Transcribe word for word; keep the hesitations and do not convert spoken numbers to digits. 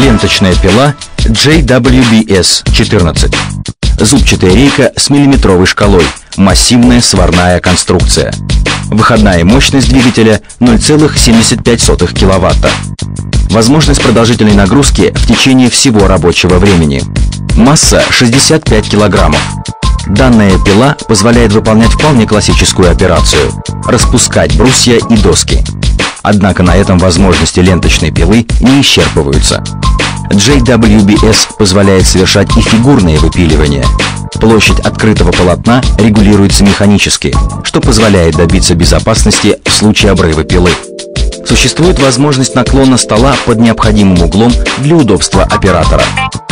Ленточная пила джей дабл ю би эс четырнадцать. Зубчатая рейка с миллиметровой шкалой, массивная сварная конструкция. Выходная мощность двигателя ноль целых семьдесят пять сотых киловатта. Возможность продолжительной нагрузки в течение всего рабочего времени. Масса шестьдесят пять килограммов. Данная пила позволяет выполнять вполне классическую операцию – распускать брусья и доски. Однако на этом возможности ленточной пилы не исчерпываются. джей дабл ю би эс позволяет совершать и фигурные выпиливания. Площадь открытого полотна регулируется механически, что позволяет добиться безопасности в случае обрыва пилы. Существует возможность наклона стола под необходимым углом для удобства оператора.